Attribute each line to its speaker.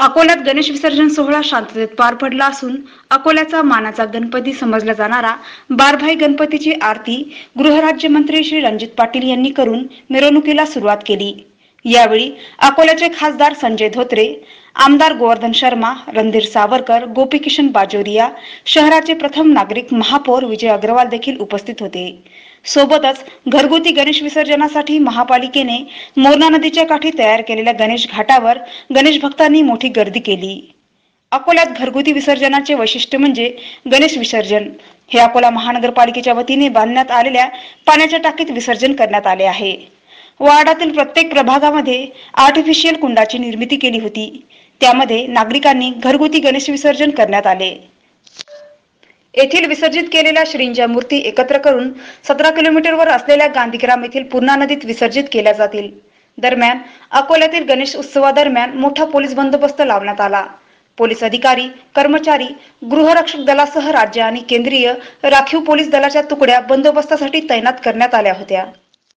Speaker 1: अकोल्यात गणेश विसर्जन सोहळा शांततेत पार पडला असून अकोल्याचा मानाचा गणपती समजला जाणारा बारभाई गणपतीची आरती गृहराज्यमंत्री श्री रणजित पाटील यांनी करून मिरवणुकीला सुरुवात केली। यावेळी अकोल्याचे खासदार संजय धोत्रे, आमदार गोवर्धन शर्मा, रणधीर सावरकर, गोपीकिशन बाजोरिया, शहराचे प्रथम नागरिक महापौर विजय अग्रवाल देखील उपस्थित होते। सोबतच घरगुती गणेश विसर्जनासाठी महापालिकेने मोरणा नदीच्या काठी तयार केलेल्या गणेश घाटावर गणेश भक्तांनी मोठी गर्दी केली। अकोल्यात घरगुती विसर्जनाचे वैशिष्ट्य म्हणजे गणेश विसर्जन हे अकोला महानगरपालिकेच्या वतीने बांधण्यात आलेल्या पाण्याच्या टाकीत विसर्जन करण्यात आले आहे। वार्डातील प्रत्येक प्रभागामध्ये आर्टिफिशियल कुंडाची निर्मिती केली होती। त्यामध्ये नागरिकांनी घरगुती गणेश विसर्जन करण्यात आले। येथील विसर्जित केलेल्या श्रींच्या मूर्ती एकत्र करून 17 किलोमीटरवर असलेल्या गांधीग्राम येथील पूर्णा नदीत विसर्जित केल्या जातील। दरम्यान अकोल्यातील गणेश उत्सवादरम्यान मोठा पोलीस बंदोबस्त लावण्यात आला। पोलीस अधिकारी, कर्मचारी, गृहरक्षक दलासह राज्य आणि केंद्रीय राखीव पोलीस दलाच्या तुकड्या बंदोबस्तासाठी तैनात करण्यात आल्या होत्या।